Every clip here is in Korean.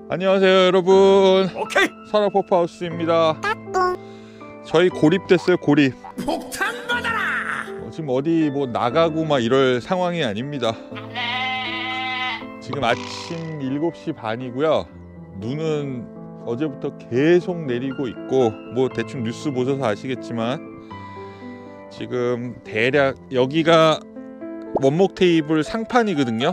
안녕하세요 여러분. 오케이. 산업퍼프하우스입니다. 저희 고립됐어요. 고립. 폭탄 받아라. 지금 어디 뭐 나가고 막 이럴 상황이 아닙니다. 지금 아침 7시 반이고요 눈은 어제부터 계속 내리고 있고, 뭐 대충 뉴스 보셔서 아시겠지만 지금 대략 여기가 원목 테이블 상판이거든요.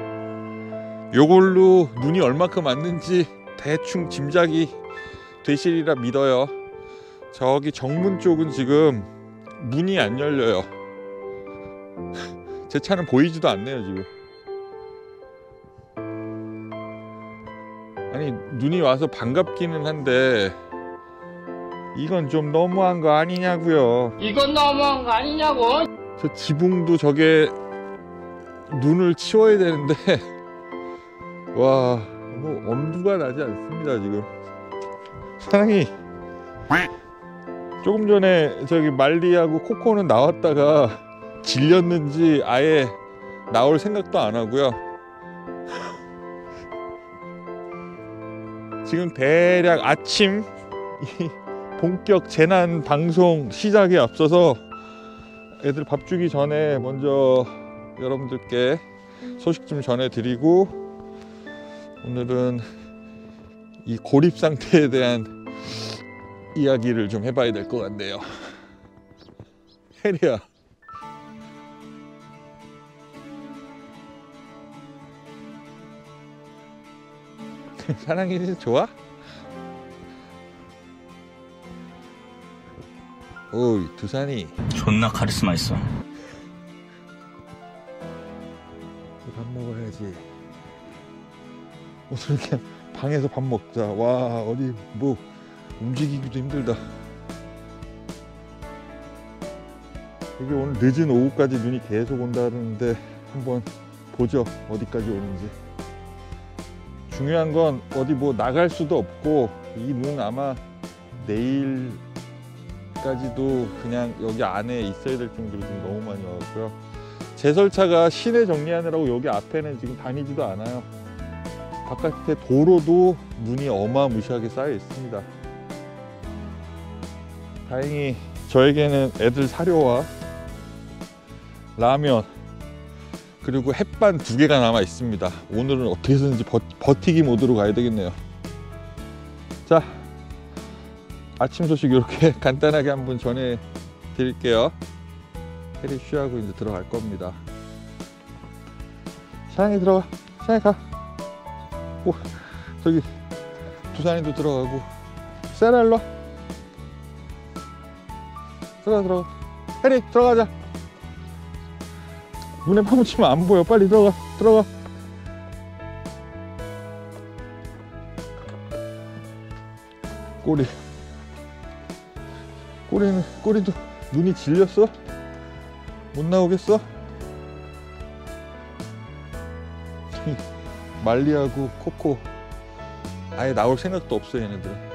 요걸로 눈이 얼마큼 왔는지 대충 짐작이 되시리라 믿어요. 저기 정문 쪽은 지금 문이 안 열려요. 제 차는 보이지도 않네요 지금. 아니 눈이 와서 반갑기는 한데 이건 좀 너무한 거 아니냐고요. 이건 너무한 거 아니냐고. 저 지붕도 저게 눈을 치워야 되는데 와, 뭐 엄두가 나지 않습니다 지금. 사랑이 조금 전에 저기 말리하고 코코는 나왔다가 질렸는지 아예 나올 생각도 안 하고요. 지금 대략 아침 이 본격 재난 방송 시작에 앞서서 애들 밥 주기 전에 먼저 여러분들께 소식 좀 전해드리고, 오늘은 이 고립 상태에 대한 이야기를 좀 해봐야 될 것 같네요. 혜리야, 사랑이 좋아? 오이 두산이 존나 카리스마 있어. 밥 먹어야지. 오늘 그냥 방에서 밥 먹자. 와, 어디 뭐 움직이기도 힘들다. 여기 오늘 늦은 오후까지 눈이 계속 온다는데 한번 보죠, 어디까지 오는지. 중요한 건 어디 뭐 나갈 수도 없고, 이 눈 아마 내일까지도 그냥 여기 안에 있어야 될 정도로 지금 너무 많이 와갖고요. 제설차가 시내 정리하느라고 여기 앞에는 지금 다니지도 않아요. 바깥에 도로도 눈이 어마무시하게 쌓여 있습니다. 다행히 저에게는 애들 사료와 라면 그리고 햇반 2개가 남아 있습니다. 오늘은 어떻게 해서든지 버티기 모드로 가야 되겠네요. 자, 아침 소식 이렇게 간단하게 한번 전해 드릴게요. 해리 쉬하고 이제 들어갈 겁니다. 사랑이 들어가. 사랑이 가. 오, 저기 두산이도 들어가고. 세라 일로 와. 들어가. 해리 들어가자. 눈에 파묻히면 안 보여. 빨리 들어가. 꼬리도 눈이 질렸어? 못 나오겠어? 말리하고 코코 아예 나올 생각도 없어 얘네들.